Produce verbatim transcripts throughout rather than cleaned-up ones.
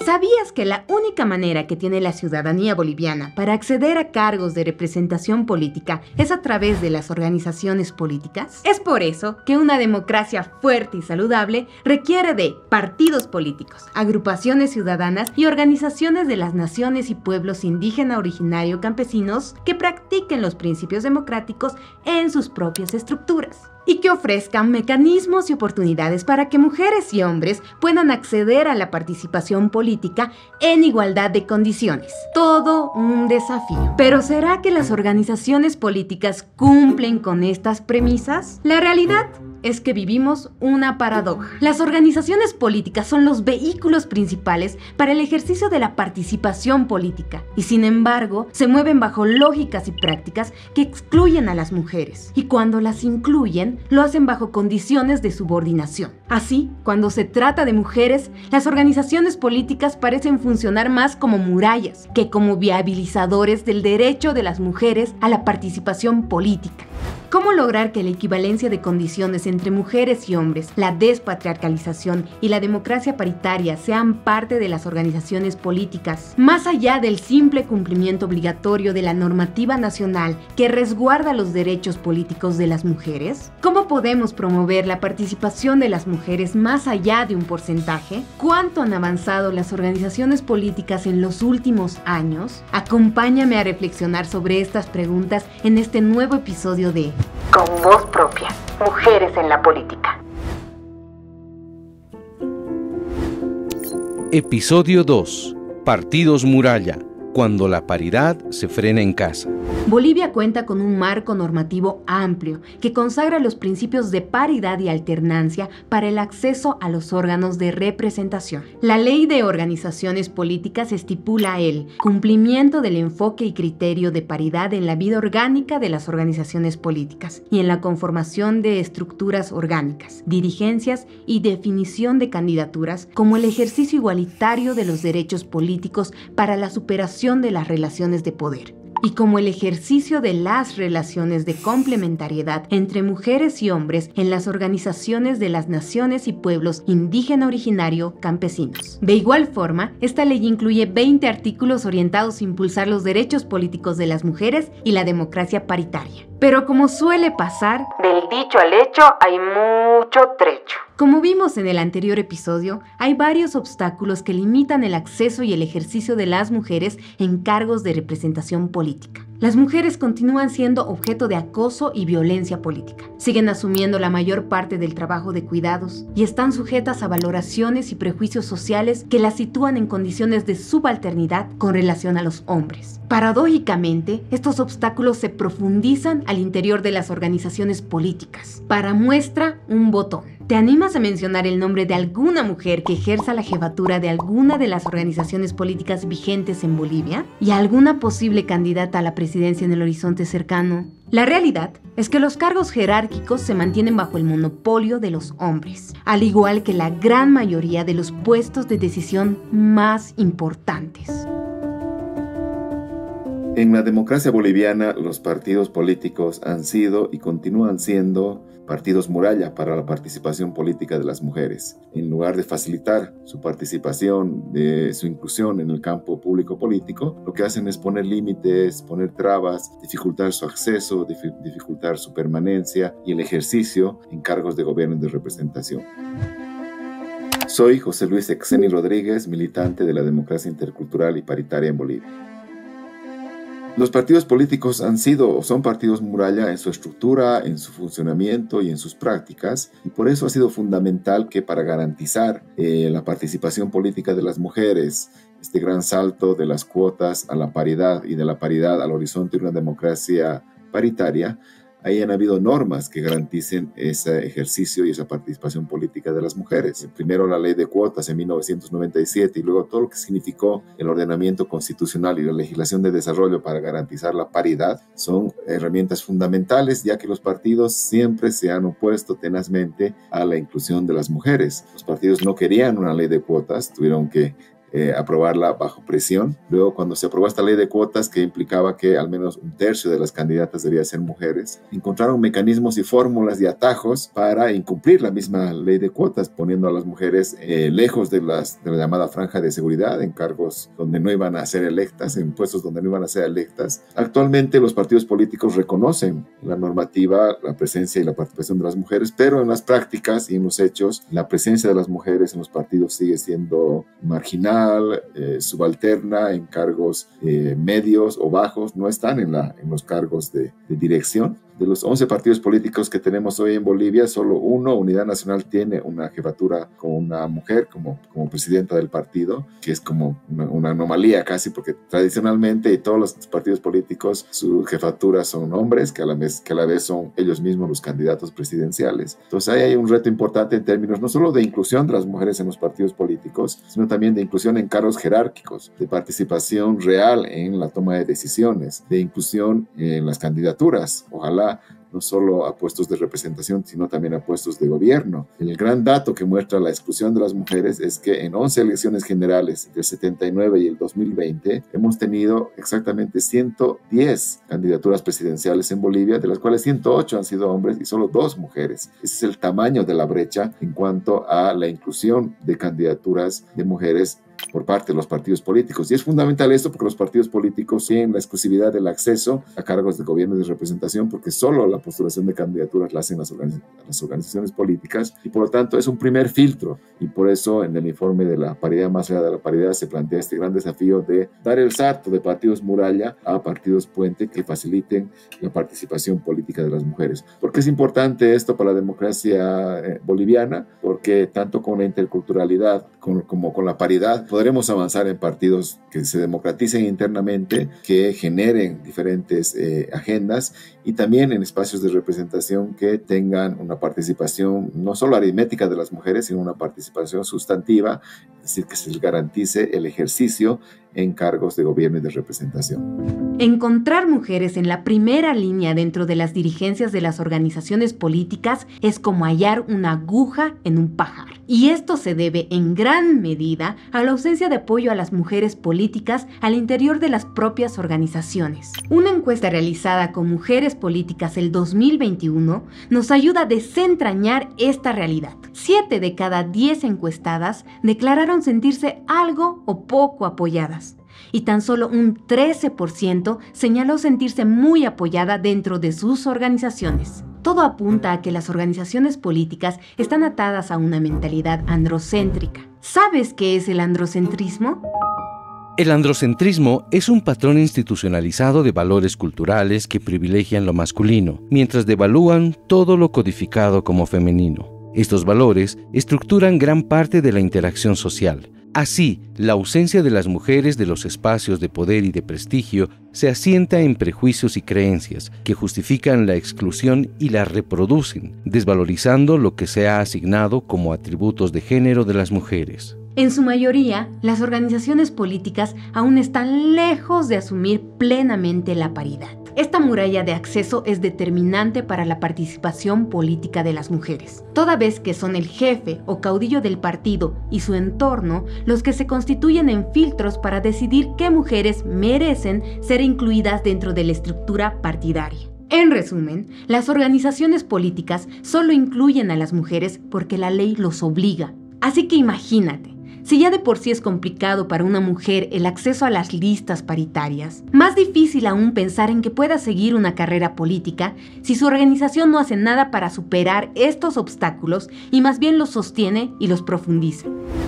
¿Sabías que la única manera que tiene la ciudadanía boliviana para acceder a cargos de representación política es a través de las organizaciones políticas? Es por eso que una democracia fuerte y saludable requiere de partidos políticos, agrupaciones ciudadanas y organizaciones de las naciones y pueblos indígena, originario, campesinos que practiquen los principios democráticos en sus propias estructuras y que ofrezcan mecanismos y oportunidades para que mujeres y hombres puedan acceder a la participación política en igualdad de condiciones. Todo un desafío. ¿Pero será que las organizaciones políticas cumplen con estas premisas? La realidad es que vivimos una paradoja. Las organizaciones políticas son los vehículos principales para el ejercicio de la participación política y, sin embargo, se mueven bajo lógicas y prácticas que excluyen a las mujeres. Y cuando las incluyen, lo hacen bajo condiciones de subordinación. Así, cuando se trata de mujeres, las organizaciones políticas parecen funcionar más como murallas que como viabilizadores del derecho de las mujeres a la participación política. ¿Cómo lograr que la equivalencia de condiciones entre mujeres y hombres, la despatriarcalización y la democracia paritaria sean parte de las organizaciones políticas, más allá del simple cumplimiento obligatorio de la normativa nacional que resguarda los derechos políticos de las mujeres? ¿Cómo podemos promover la participación de las mujeres más allá de un porcentaje? ¿Cuánto han avanzado las organizaciones políticas en los últimos años? Acompáñame a reflexionar sobre estas preguntas en este nuevo episodio de Con Voz Propia, Mujeres en la Política. Episodio dos. Partidos Muralla. Cuando la paridad se frena en casa. Bolivia cuenta con un marco normativo amplio que consagra los principios de paridad y alternancia para el acceso a los órganos de representación. La Ley de Organizaciones Políticas estipula el cumplimiento del enfoque y criterio de paridad en la vida orgánica de las organizaciones políticas y en la conformación de estructuras orgánicas, dirigencias y definición de candidaturas, como el ejercicio igualitario de los derechos políticos para la superación de las relaciones de poder, y como el ejercicio de las relaciones de complementariedad entre mujeres y hombres en las organizaciones de las naciones y pueblos indígena, originario, campesinos. De igual forma, esta ley incluye veinte artículos orientados a impulsar los derechos políticos de las mujeres y la democracia paritaria. Pero como suele pasar, del dicho al hecho hay mucho trecho. Como vimos en el anterior episodio, hay varios obstáculos que limitan el acceso y el ejercicio de las mujeres en cargos de representación política. Las mujeres continúan siendo objeto de acoso y violencia política. Siguen asumiendo la mayor parte del trabajo de cuidados y están sujetas a valoraciones y prejuicios sociales que las sitúan en condiciones de subalternidad con relación a los hombres. Paradójicamente, estos obstáculos se profundizan al interior de las organizaciones políticas. Para muestra, un botón. ¿Te animas a mencionar el nombre de alguna mujer que ejerza la jefatura de alguna de las organizaciones políticas vigentes en Bolivia? ¿Y alguna posible candidata a la presidencia en el horizonte cercano? La realidad es que los cargos jerárquicos se mantienen bajo el monopolio de los hombres, al igual que la gran mayoría de los puestos de decisión más importantes. En la democracia boliviana, los partidos políticos han sido y continúan siendo partidos muralla para la participación política de las mujeres. En lugar de facilitar su participación, de su inclusión en el campo público político, lo que hacen es poner límites, poner trabas, dificultar su acceso, dificultar su permanencia y el ejercicio en cargos de gobierno y de representación. Soy José Luis Exeni Rodríguez, militante de la democracia intercultural y paritaria en Bolivia. Los partidos políticos han sido o son partidos muralla en su estructura, en su funcionamiento y en sus prácticas, y por eso ha sido fundamental que para garantizar eh, la participación política de las mujeres, este gran salto de las cuotas a la paridad y de la paridad al horizonte de una democracia paritaria, hayan habido normas que garanticen ese ejercicio y esa participación política de las mujeres. Primero la ley de cuotas en mil novecientos noventa y siete y luego todo lo que significó el ordenamiento constitucional y la legislación de desarrollo para garantizar la paridad son herramientas fundamentales, ya que los partidos siempre se han opuesto tenazmente a la inclusión de las mujeres. Los partidos no querían una ley de cuotas, tuvieron que eh, aprobarla bajo presión. Luego, cuando se aprobó esta ley de cuotas, que implicaba que al menos un tercio de las candidatas debían ser mujeres, encontraron mecanismos y fórmulas y atajos para incumplir la misma ley de cuotas, poniendo a las mujeres eh, lejos de, las, de la llamada franja de seguridad, en cargos donde no iban a ser electas, en puestos donde no iban a ser electas. Actualmente los partidos políticos reconocen la normativa, la presencia y la participación de las mujeres, pero en las prácticas y en los hechos, la presencia de las mujeres en los partidos sigue siendo marginal, eh, subalterna, en cargos eh, medios o bajos, no están en, la, en los cargos de, de dirección. De los once partidos políticos que tenemos hoy en Bolivia, solo uno, Unidad Nacional, tiene una jefatura con una mujer como, como presidenta del partido, que es como una, una anomalía casi, porque tradicionalmente todos los partidos políticos, sus jefaturas son hombres, que a la vez, que a la vez son ellos mismos los candidatos presidenciales. Entonces ahí hay un reto importante en términos no solo de inclusión de las mujeres en los partidos políticos, sino también de inclusión en cargos jerárquicos, de participación real en la toma de decisiones, de inclusión en las candidaturas. Ojalá no solo a puestos de representación, sino también a puestos de gobierno. El gran dato que muestra la exclusión de las mujeres es que en once elecciones generales del setenta y nueve y el dos mil veinte hemos tenido exactamente ciento diez candidaturas presidenciales en Bolivia, de las cuales ciento ocho han sido hombres y solo dos mujeres. Ese es el tamaño de la brecha en cuanto a la inclusión de candidaturas de mujeres por parte de los partidos políticos. Y es fundamental esto porque los partidos políticos tienen la exclusividad del acceso a cargos de gobierno y de representación, porque solo la postulación de candidaturas la hacen las, organiz las organizaciones políticas, y por lo tanto es un primer filtro, y por eso en el informe de la paridad más allá de la paridad se plantea este gran desafío de dar el salto de partidos muralla a partidos puente que faciliten la participación política de las mujeres. ¿Por qué es importante esto para la democracia eh, boliviana? Porque tanto con la interculturalidad con, como con la paridad podremos avanzar en partidos que se democraticen internamente, que generen diferentes eh, agendas, y también en espacios de representación que tengan una participación no solo aritmética de las mujeres, sino una participación sustantiva, es decir, que se les garantice el ejercicio en cargos de gobierno y de representación. Encontrar mujeres en la primera línea dentro de las dirigencias de las organizaciones políticas es como hallar una aguja en un pajar. Y esto se debe en gran medida a la ausencia de apoyo a las mujeres políticas al interior de las propias organizaciones. Una encuesta realizada con Mujeres Políticas el dos mil veintiuno nos ayuda a desentrañar esta realidad. Siete de cada diez encuestadas declararon sentirse algo o poco apoyadas, y tan solo un trece por ciento señaló sentirse muy apoyada dentro de sus organizaciones. Todo apunta a que las organizaciones políticas están atadas a una mentalidad androcéntrica. ¿Sabes qué es el androcentrismo? El androcentrismo es un patrón institucionalizado de valores culturales que privilegian lo masculino, mientras devalúan todo lo codificado como femenino. Estos valores estructuran gran parte de la interacción social. Así, la ausencia de las mujeres de los espacios de poder y de prestigio se asienta en prejuicios y creencias que justifican la exclusión y la reproducen, desvalorizando lo que se ha asignado como atributos de género de las mujeres. En su mayoría, las organizaciones políticas aún están lejos de asumir plenamente la paridad. Esta muralla de acceso es determinante para la participación política de las mujeres, toda vez que son el jefe o caudillo del partido y su entorno los que se constituyen en filtros para decidir qué mujeres merecen ser incluidas dentro de la estructura partidaria. En resumen, las organizaciones políticas solo incluyen a las mujeres porque la ley los obliga. Así que imagínate, si ya de por sí es complicado para una mujer el acceso a las listas paritarias, más difícil aún pensar en que pueda seguir una carrera política si su organización no hace nada para superar estos obstáculos y más bien los sostiene y los profundiza.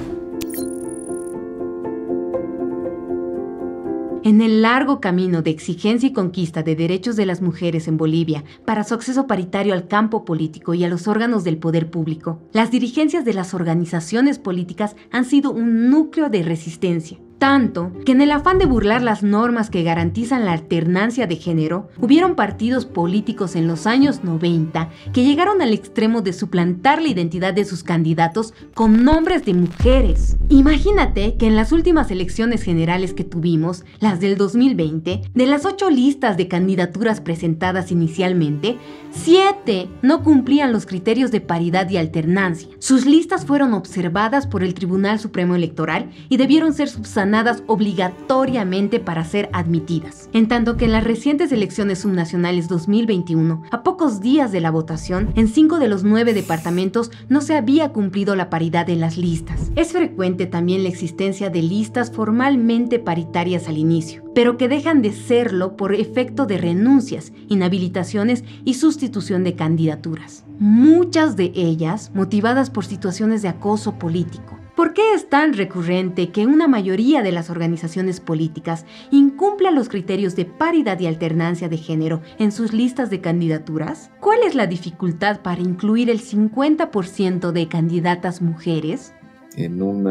En el largo camino de exigencia y conquista de derechos de las mujeres en Bolivia para su acceso paritario al campo político y a los órganos del poder público, las dirigencias de las organizaciones políticas han sido un núcleo de resistencia. Tanto que en el afán de burlar las normas que garantizan la alternancia de género, hubieron partidos políticos en los años noventa que llegaron al extremo de suplantar la identidad de sus candidatos con nombres de mujeres. Imagínate que en las últimas elecciones generales que tuvimos, las del dos mil veinte, de las ocho listas de candidaturas presentadas inicialmente, siete no cumplían los criterios de paridad y alternancia. Sus listas fueron observadas por el Tribunal Supremo Electoral y debieron ser subsanadas obligatoriamente para ser admitidas. En tanto que en las recientes elecciones subnacionales dos mil veintiuno, a pocos días de la votación, en cinco de los nueve departamentos no se había cumplido la paridad en las listas. Es frecuente también la existencia de listas formalmente paritarias al inicio, pero que dejan de serlo por efecto de renuncias, inhabilitaciones y sustitución de candidaturas. Muchas de ellas motivadas por situaciones de acoso político. ¿Por qué es tan recurrente que una mayoría de las organizaciones políticas incumpla los criterios de paridad y alternancia de género en sus listas de candidaturas? ¿Cuál es la dificultad para incluir el cincuenta por ciento de candidatas mujeres? En un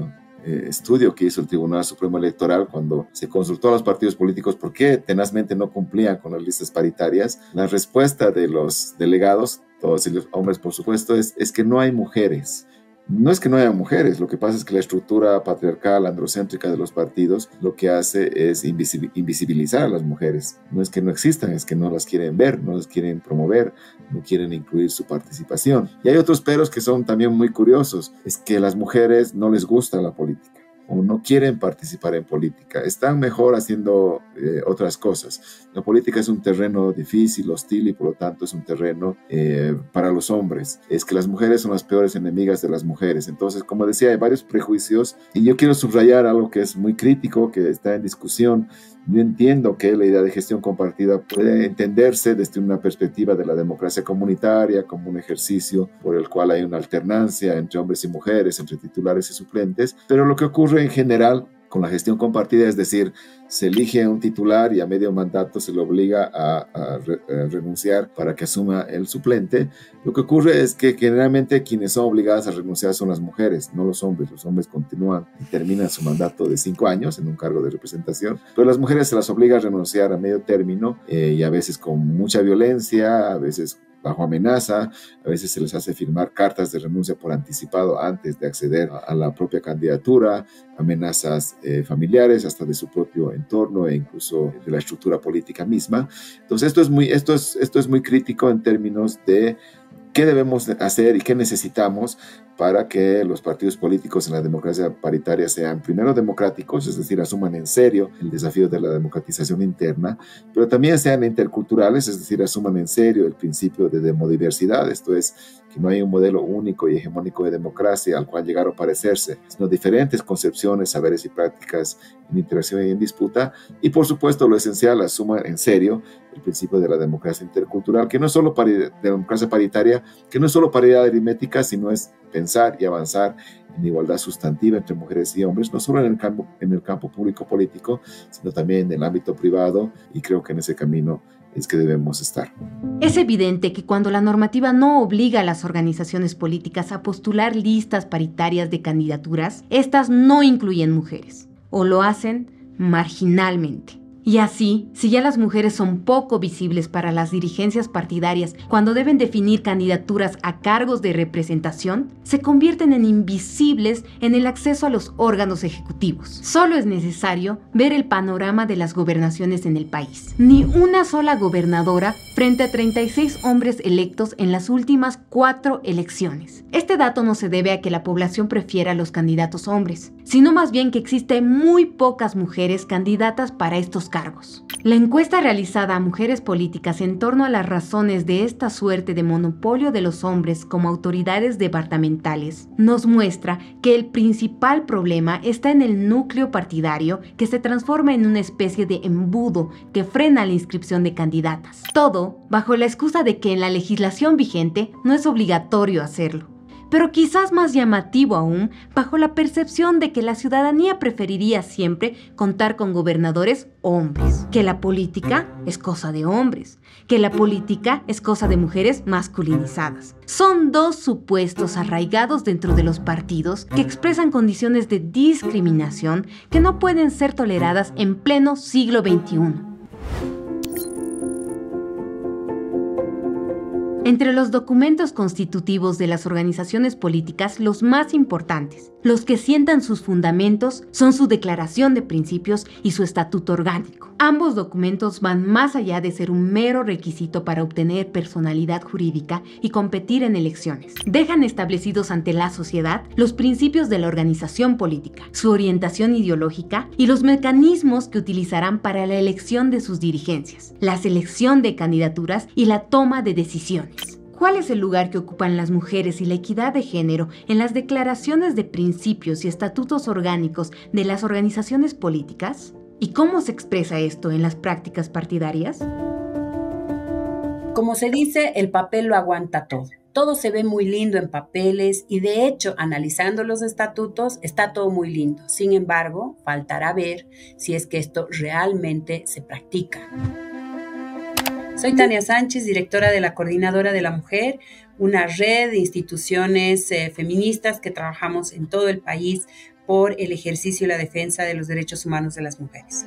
eh, estudio que hizo el Tribunal Supremo Electoral, cuando se consultó a los partidos políticos por qué tenazmente no cumplían con las listas paritarias, la respuesta de los delegados, todos ellos hombres por supuesto, es, es que no hay mujeres. No es que no haya mujeres, lo que pasa es que la estructura patriarcal, androcéntrica de los partidos lo que hace es invisibilizar a las mujeres. No es que no existan, es que no las quieren ver, no las quieren promover, no quieren incluir su participación. Y hay otros peros que son también muy curiosos, es que a las mujeres no les gusta la política o no quieren participar en política, están mejor haciendo eh, otras cosas. La política es un terreno difícil, hostil y por lo tanto es un terreno eh, para los hombres. Es que las mujeres son las peores enemigas de las mujeres. Entonces, como decía, hay varios prejuicios y yo quiero subrayar algo que es muy crítico, que está en discusión. Yo entiendo que la idea de gestión compartida puede entenderse desde una perspectiva de la democracia comunitaria como un ejercicio por el cual hay una alternancia entre hombres y mujeres, entre titulares y suplentes, pero lo que ocurre en general con la gestión compartida, es decir, se elige a un titular y a medio mandato se le obliga a, a, re, a renunciar para que asuma el suplente. Lo que ocurre es que generalmente quienes son obligadas a renunciar son las mujeres, no los hombres. Los hombres continúan y terminan su mandato de cinco años en un cargo de representación, pero las mujeres se las obliga a renunciar a medio término eh, y a veces con mucha violencia, a veces bajo amenaza, a veces se les hace firmar cartas de renuncia por anticipado antes de acceder a, a la propia candidatura, amenazas eh, familiares, hasta de su propio entorno e incluso de la estructura política misma. Entonces esto es muy, esto es, esto es muy crítico en términos de qué debemos hacer y qué necesitamos para que los partidos políticos en la democracia paritaria sean primero democráticos, es decir, asuman en serio el desafío de la democratización interna, pero también sean interculturales, es decir, asuman en serio el principio de demodiversidad, esto es, que no hay un modelo único y hegemónico de democracia al cual llegar a parecerse, sino diferentes concepciones, saberes y prácticas en interacción y en disputa, y por supuesto lo esencial, asuman en serio el principio de la democracia intercultural, que no es solo pari- democracia paritaria, que no es solo paridad aritmética, sino es pensar y avanzar en igualdad sustantiva entre mujeres y hombres, no solo en el campo, en el campo público político, sino también en el ámbito privado, y creo que en ese camino es que debemos estar. Es evidente que cuando la normativa no obliga a las organizaciones políticas a postular listas paritarias de candidaturas, estas no incluyen mujeres, o lo hacen marginalmente. Y así, si ya las mujeres son poco visibles para las dirigencias partidarias cuando deben definir candidaturas a cargos de representación, se convierten en invisibles en el acceso a los órganos ejecutivos. Solo es necesario ver el panorama de las gobernaciones en el país. Ni una sola gobernadora frente a treinta y seis hombres electos en las últimas cuatro elecciones. Este dato no se debe a que la población prefiera a los candidatos hombres, sino más bien que existen muy pocas mujeres candidatas para estos cargos. La encuesta realizada a mujeres políticas en torno a las razones de esta suerte de monopolio de los hombres como autoridades departamentales nos muestra que el principal problema está en el núcleo partidario, que se transforma en una especie de embudo que frena la inscripción de candidatas. Todo bajo la excusa de que en la legislación vigente no es obligatorio hacerlo. pero quizás más llamativo aún, bajo la percepción de que la ciudadanía preferiría siempre contar con gobernadores hombres, que la política es cosa de hombres, que la política es cosa de mujeres masculinizadas. Son dos supuestos arraigados dentro de los partidos que expresan condiciones de discriminación que no pueden ser toleradas en pleno siglo veintiuno. Entre los documentos constitutivos de las organizaciones políticas, los más importantes, los que sientan sus fundamentos, son su Declaración de Principios y su Estatuto Orgánico. Ambos documentos van más allá de ser un mero requisito para obtener personalidad jurídica y competir en elecciones. Dejan establecidos ante la sociedad los principios de la organización política, su orientación ideológica y los mecanismos que utilizarán para la elección de sus dirigencias, la selección de candidaturas y la toma de decisiones. ¿Cuál es el lugar que ocupan las mujeres y la equidad de género en las declaraciones de principios y estatutos orgánicos de las organizaciones políticas? ¿Y cómo se expresa esto en las prácticas partidarias? Como se dice, el papel lo aguanta todo. Todo se ve muy lindo en papeles y, de hecho, analizando los estatutos, está todo muy lindo. Sin embargo, faltará ver si es que esto realmente se practica. Soy Tania Sánchez, directora de la Coordinadora de la Mujer, una red de instituciones eh, feministas que trabajamos en todo el país por el ejercicio y la defensa de los derechos humanos de las mujeres.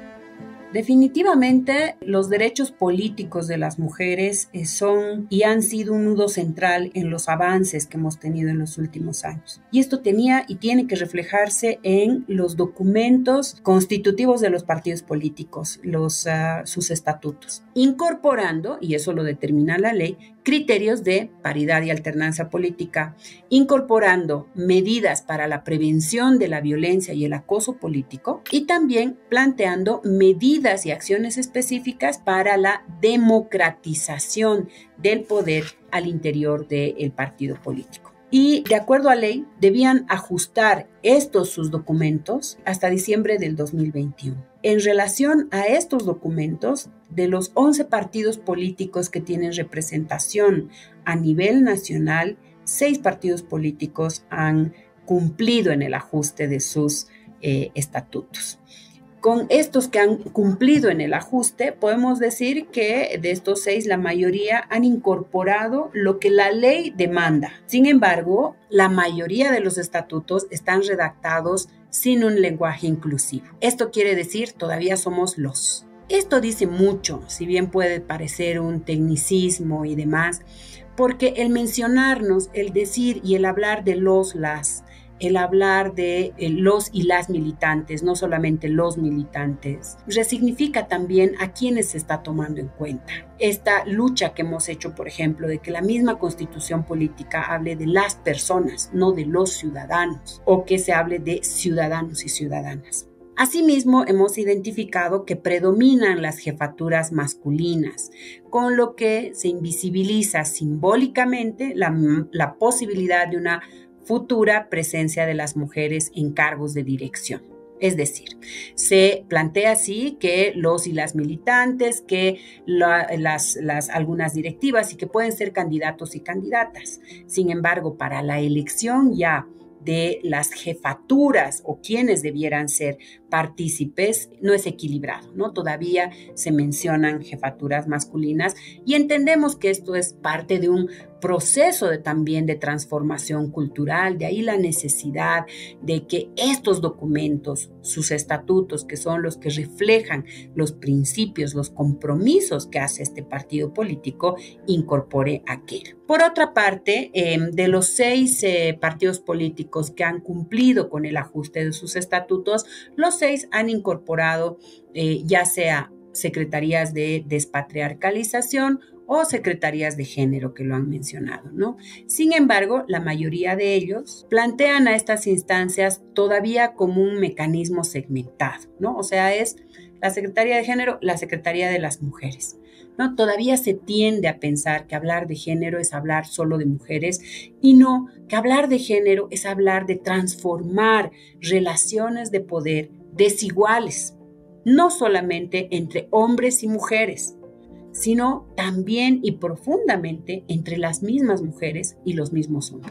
Definitivamente, los derechos políticos de las mujeres eh, son y han sido un nudo central en los avances que hemos tenido en los últimos años. Y esto tenía y tiene que reflejarse en los documentos constitutivos de los partidos políticos, los, uh, sus estatutos, incorporando, y eso lo determina la ley, criterios de paridad y alternancia política, incorporando medidas para la prevención de la violencia y el acoso político y también planteando medidas y acciones específicas para la democratización del poder al interior del partido político. Y de acuerdo a ley, debían ajustar estos sus documentos hasta diciembre del dos mil veintiuno. En relación a estos documentos, de los once partidos políticos que tienen representación a nivel nacional, seis partidos políticos han cumplido en el ajuste de sus eh, estatutos. Con estos que han cumplido en el ajuste, podemos decir que de estos seis, la mayoría han incorporado lo que la ley demanda. Sin embargo, la mayoría de los estatutos están redactados sin un lenguaje inclusivo. Esto quiere decir, todavía somos los. Esto dice mucho, si bien puede parecer un tecnicismo y demás, porque el mencionarnos, el decir y el hablar de los, las, el hablar de eh, los y las militantes, no solamente los militantes, resignifica también a quienes se está tomando en cuenta. Esta lucha que hemos hecho, por ejemplo, de que la misma constitución política hable de las personas, no de los ciudadanos, o que se hable de ciudadanos y ciudadanas. Asimismo, hemos identificado que predominan las jefaturas masculinas, con lo que se invisibiliza simbólicamente la, la posibilidad de una futura presencia de las mujeres en cargos de dirección. Es decir, se plantea así que los y las militantes, que la, las, las, algunas directivas y que pueden ser candidatos y candidatas. Sin embargo, para la elección ya de las jefaturas o quienes debieran ser partícipes, no es equilibrado, ¿no? Todavía se mencionan jefaturas masculinas y entendemos que esto es parte de un proceso de, también de transformación cultural, de ahí la necesidad de que estos documentos, sus estatutos, que son los que reflejan los principios, los compromisos que hace este partido político, incorpore aquello. Por otra parte, eh, de los seis eh, partidos políticos que han cumplido con el ajuste de sus estatutos, los seis han incorporado eh, ya sea secretarías de despatriarcalización o secretarías de género, que lo han mencionado, ¿no? Sin embargo, la mayoría de ellos plantean a estas instancias todavía como un mecanismo segmentado, ¿no? O sea, es la Secretaría de Género, la Secretaría de las Mujeres, ¿no? Todavía se tiende a pensar que hablar de género es hablar solo de mujeres y no, que hablar de género es hablar de transformar relaciones de poder desiguales, no solamente entre hombres y mujeres, sino también y profundamente entre las mismas mujeres y los mismos hombres.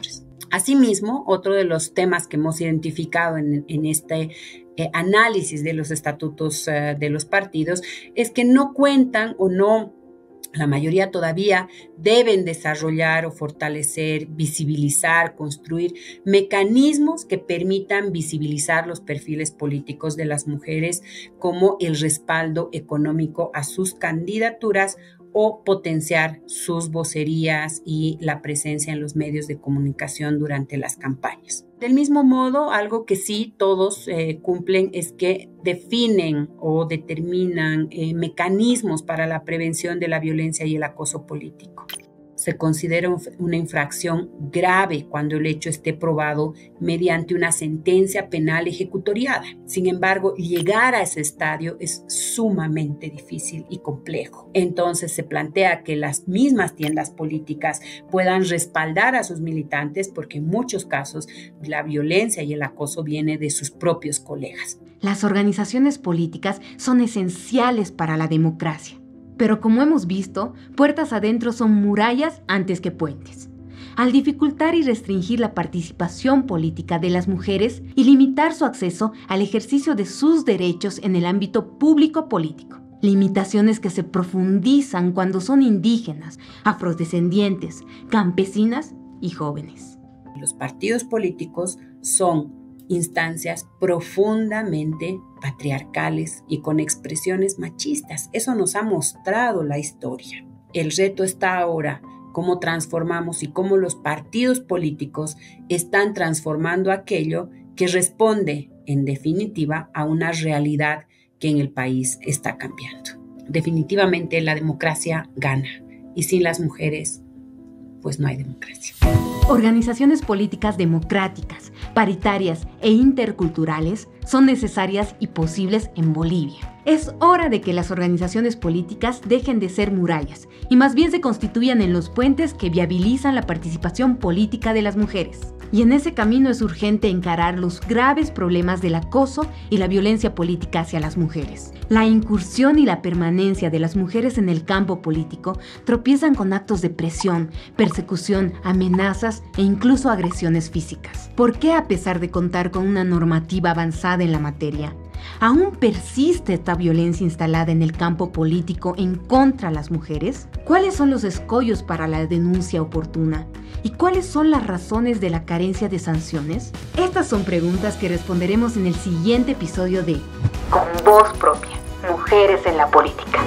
Asimismo, otro de los temas que hemos identificado en, en este eh, análisis de los estatutos eh, de los partidos es que no cuentan o no, la mayoría todavía deben desarrollar o fortalecer, visibilizar, construir mecanismos que permitan visibilizar los perfiles políticos de las mujeres, como el respaldo económico a sus candidaturas o potenciar sus vocerías y la presencia en los medios de comunicación durante las campañas. Del mismo modo, algo que sí todos eh, cumplen es que definen o determinan eh, mecanismos para la prevención de la violencia y el acoso político. Se considera una infracción grave cuando el hecho esté probado mediante una sentencia penal ejecutoriada. Sin embargo, llegar a ese estadio es sumamente difícil y complejo. Entonces se plantea que las mismas tiendas políticas puedan respaldar a sus militantes, porque en muchos casos la violencia y el acoso viene de sus propios colegas. Las organizaciones políticas son esenciales para la democracia. Pero como hemos visto, puertas adentro son murallas antes que puentes. Al dificultar y restringir la participación política de las mujeres y limitar su acceso al ejercicio de sus derechos en el ámbito público político. Limitaciones que se profundizan cuando son indígenas, afrodescendientes, campesinas y jóvenes. Los partidos políticos son instancias profundamente patriarcales y con expresiones machistas. Eso nos ha mostrado la historia. El reto está ahora cómo transformamos y cómo los partidos políticos están transformando aquello que responde, en definitiva, a una realidad que en el país está cambiando. Definitivamente la democracia gana, y sin las mujeres, pues no hay democracia. Organizaciones políticas democráticas, paritarias e interculturales son necesarias y posibles en Bolivia. Es hora de que las organizaciones políticas dejen de ser murallas y más bien se constituyan en los puentes que viabilizan la participación política de las mujeres. Y en ese camino es urgente encarar los graves problemas del acoso y la violencia política hacia las mujeres. La incursión y la permanencia de las mujeres en el campo político tropiezan con actos de presión, persecución, amenazas e incluso agresiones físicas. ¿Por qué, a pesar de contar con una normativa avanzada en la materia, aún persiste esta violencia instalada en el campo político en contra de las mujeres? ¿Cuáles son los escollos para la denuncia oportuna? ¿Y cuáles son las razones de la carencia de sanciones? Estas son preguntas que responderemos en el siguiente episodio de Con Voz Propia, Mujeres en la Política.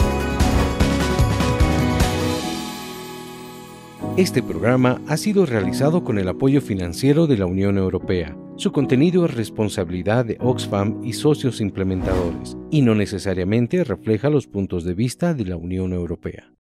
Este programa ha sido realizado con el apoyo financiero de la Unión Europea. Su contenido es responsabilidad de Oxfam y socios implementadores, y no necesariamente refleja los puntos de vista de la Unión Europea.